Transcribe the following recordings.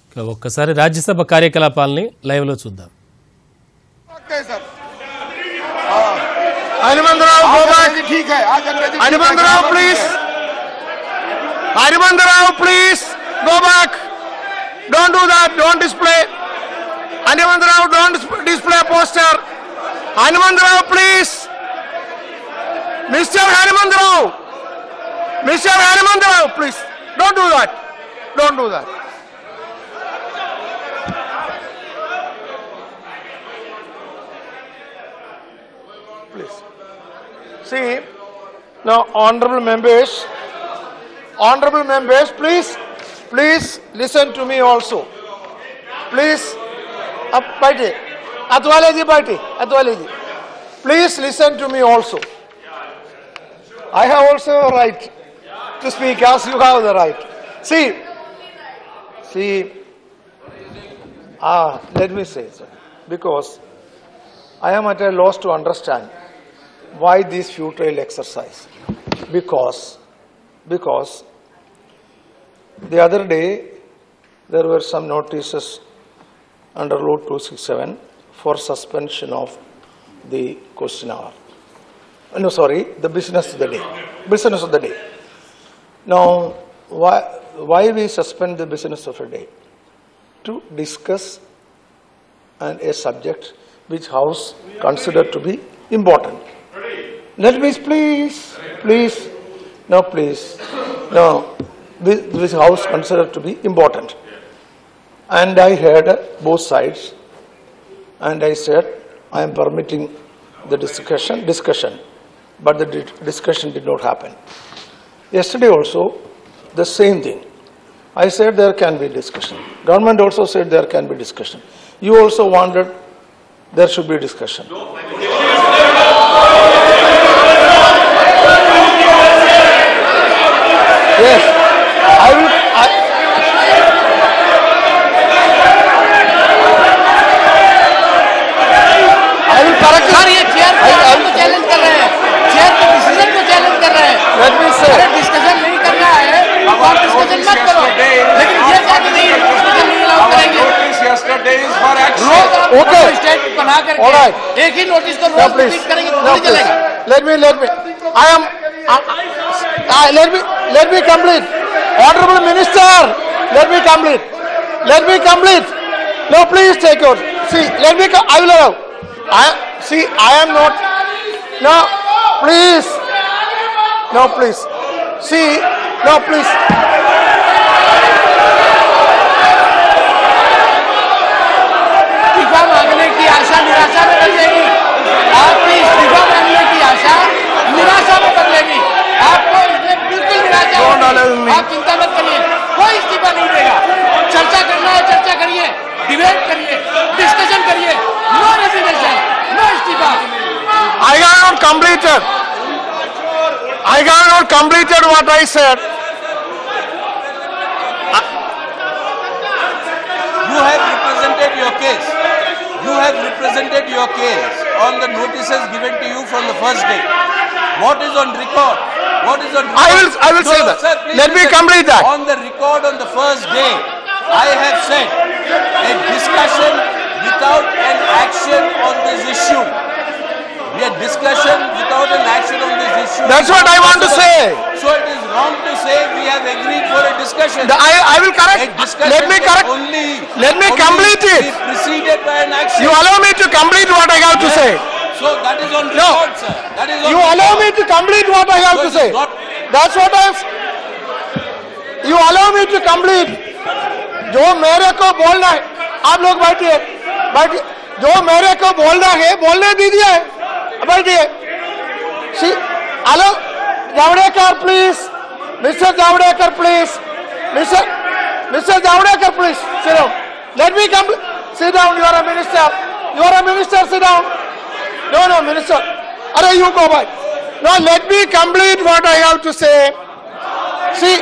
ఒక్కసారి రాజ్యసభ కార్యకలాపాలని లైవ్ లో చూద్దాం. Hanumantrao go back. ठीक है आज Hanumantharao please. Hanumantharao please go back. Don't do that. Don't display. Hanumantharao don't display poster. Hanumantharao please. Mr. Hanumantharao. Mr. Hanumantharao please. Don't do that. Don't do that. Please. See, now honorable members, please listen to me also. Please, Baiti, Atwale ji, please listen to me also. I have also a right to speak as you have the right. See, let me say, sir, because I am at a loss to understand why this futile exercise. Because the other day there were some notices under Law 267 for suspension of the question hour. No, sorry, the business of the day. Business of the day. Now, why we suspend the business of a day? To discuss a subject which House considered to be important. Let me please. No, this House considered to be important. And I heard both sides, and I said I am permitting the discussion, but the discussion did not happen. Yesterday also the same thing. I said there can be discussion. Government also said there can be discussion. You also wanted there should be discussion. Yes, I will correct. Sir ये chair को challenge कर रहे हैं, chair के decision को challenge कर रहे हैं. Let me say. अरे डिस्कशन नहीं करना है, आप डिस्कशन मत करो. लेकिन ये बात नहीं है, डिस्कशन नहीं अलाउ करेंगे. Yesterday is for action. Okay. State बना करके All right. एक ही नोटिस को रोज रिपीट करेंगे तो नहीं चलेगा. Let me. Let me complete. Honorable Minister, let me complete. No, please take yours. See, I will allow. I am not. No, please. See, no, please. इस्तीफा मांगने की आशा निराशा में बदलेगी. आपकी इस्तीफा मांगने की आशा निराशा में बदलेगी. आपको इसमें बिल्कुल निराशा होगी. आप चिंता मत करिए, कोई इस्तीफा नहीं देगा. चर्चा करना है, चर्चा करिए, डिबेट करिए, डिस्कशन करिए. नो रेजिग्नेशन, नो इस्तीफा. I have not completed what I said. You have represented your case on the notices given to you from the first day. What is on record? I will say that. Sir, Let me complete that. On the record on the first day, I have said a discussion without an action on this issue. A discussion without an action on this issue. That's what I want to say. So it is wrong to say we have agreed for a discussion. I will correct. A discussion Let me correct. Let me complete it. Be preceded by an action. You allow me to complete what I have to say. So that is on record, sir. That is on You allow me to complete what I have to say. That's what I have. You allow me to complete. जो मेरे को बोलना है, आप लोग बैठिए. जो मेरे को बोलना है, बोलने दीजिए. बैठिए. See, hello, Javadekar, please. Mr. Javadekar, please. Mr. Javadekar, please. Sit down. Let me complete. Sit down. You are a minister. Sit down. No, minister. Arey, you go back. No, let me complete what I have to say. See,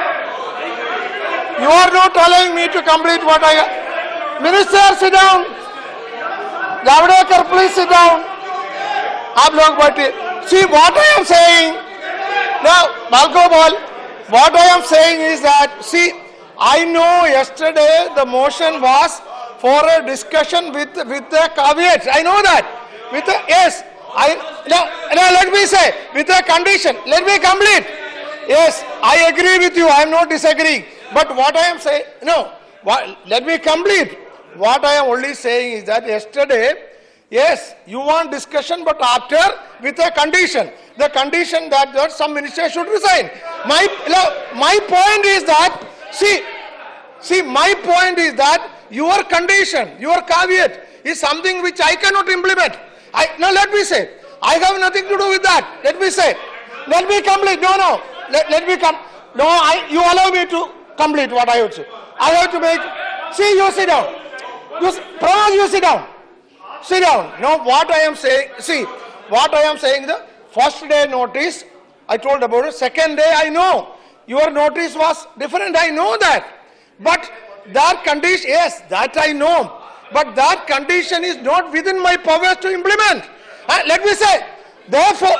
you are not allowing me to complete what I have. Minister, sit down. Javadekar, please sit down. आप लोग बैठिए. See what I am saying. Now, Balgobal, what I am saying is that, see, I know yesterday the motion was for a discussion with a caveat. I know that. With a, yes. Now let me say, with a condition. Let me complete. Yes, I agree with you. I am not disagreeing. But what I am saying, let me complete. What I am only saying is that yesterday, yes, you want discussion, but after with a condition. The condition that some minister should resign. My point is that, see, my point is that your condition, your caveat is something which I cannot implement. Now let me say, I have nothing to do with that. Let me say, let me complete. No. Let me come. No, you allow me to complete what I would say. I have to make. See, you sit down. You sit down. Sit down. Now, what I am saying. See, what I am saying. The first day notice, I told about it. Second day, I know your notice was different. I know that. But that condition, yes, that I know. But that condition is not within my powers to implement. Let me say. Therefore,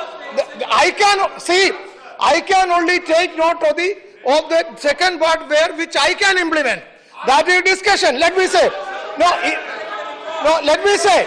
I can only take note of the second part which I can implement. That is discussion. Let me say. No, let me say.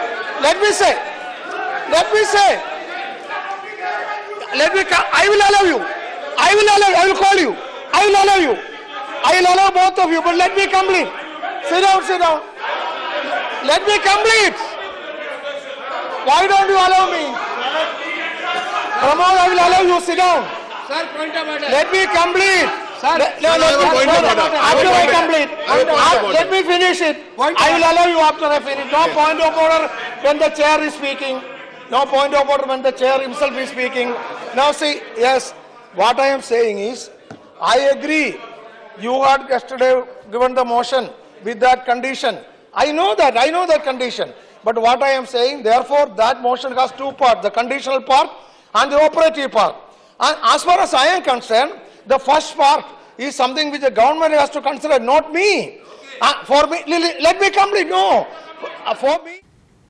I will allow you. I will call you. I will allow you. I will allow both of you, but let me complete. Sit down. Let me complete. Why don't you allow me? Pramod, I will allow you. Sit down. Sir, point of order. Let me complete. Sir, after I complete. Let me finish it. I will allow you after I finish. No point of order when the chair is speaking. No point of order when the chair himself is speaking. Now see, yes, what I am saying is, I agree. You had yesterday given the motion with that condition. I know that condition. But what I am saying, therefore, that motion has two parts, the conditional part and the operative part. And as far as I am concerned, the first part is something which the government has to consider, not me. For me, let me complete. No, for me.